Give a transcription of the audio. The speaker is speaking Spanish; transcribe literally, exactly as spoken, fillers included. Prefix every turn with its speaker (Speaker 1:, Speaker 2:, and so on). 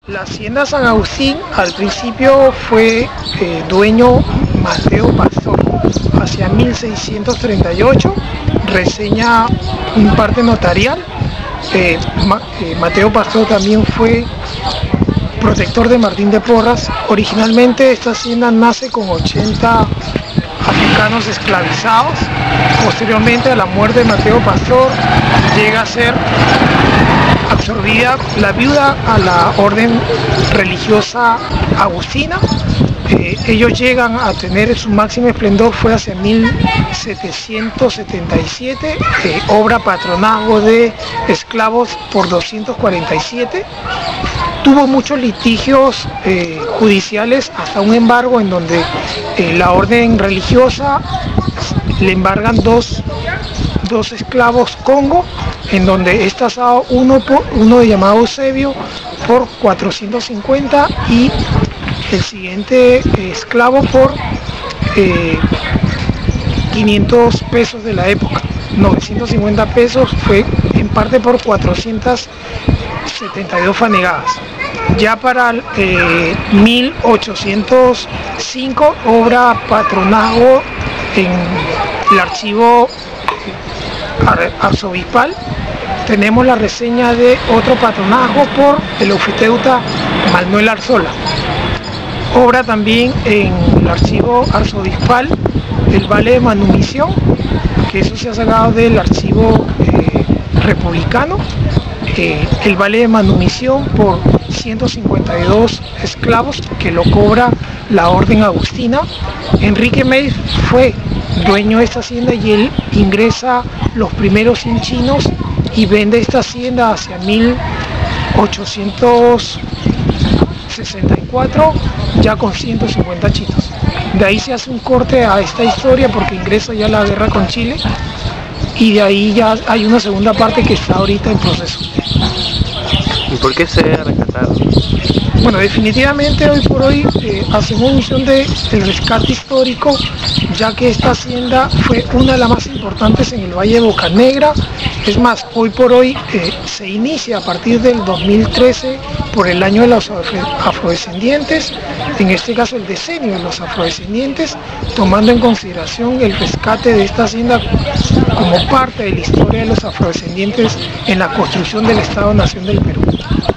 Speaker 1: La hacienda San Agustín al principio fue eh, dueño Mateo Pastor. Hacia mil seiscientos treinta y ocho reseña un parte notarial. Eh, Ma, eh, Mateo Pastor también fue protector de Martín de Porras. Originalmente esta hacienda nace con ochenta africanos esclavizados. Posteriormente a la muerte de Mateo Pastor llega a ser absorbida la viuda a la orden religiosa agustina. Eh, ellos llegan a tener su máximo esplendor fue hacia mil setecientos setenta y siete, eh, obra patronazgo de esclavos por doscientos cuarenta y siete. Tuvo muchos litigios eh, judiciales hasta un embargo en donde eh, la orden religiosa le embargan dos, dos esclavos Congo, en donde es tasado uno, por, uno llamado Eusebio por cuatrocientos cincuenta y el siguiente eh, esclavo por eh, quinientos pesos de la época. novecientos cincuenta pesos fue en parte por cuatrocientas setenta y dos fanegadas. Ya para eh, mil ochocientos cinco, obra patronazgo en el archivo arzobispal, tenemos la reseña de otro patronazgo por el ofiueuta Manuel Arzola. Obra también en el archivo arzobispal el vale de manumisión, que eso se ha sacado del archivo eh, republicano. Eh, el vale de manumisión por ciento cincuenta y dos esclavos que lo cobra la orden agustina. Enrique Meis fue dueño de esta hacienda y él ingresa los primeros cien chinos y vende esta hacienda hacia mil ochocientos sesenta y cuatro ya con ciento cincuenta chinos. De ahí se hace un corte a esta historia porque ingresa ya la guerra con Chile y de ahí ya hay una segunda parte que está ahorita en proceso.
Speaker 2: ¿Y por qué se debe rescatar?
Speaker 1: Bueno, definitivamente hoy por hoy eh, hacemos mención de, del rescate histórico, ya que esta hacienda fue una de las más importantes en el Valle de Bocanegra. Es más, hoy por hoy eh, se inicia a partir del dos mil trece por el año de los afrodescendientes, en este caso el decenio de los afrodescendientes, tomando en consideración el rescate de esta hacienda como parte de la historia de los afrodescendientes en la construcción del Estado-Nación del Perú.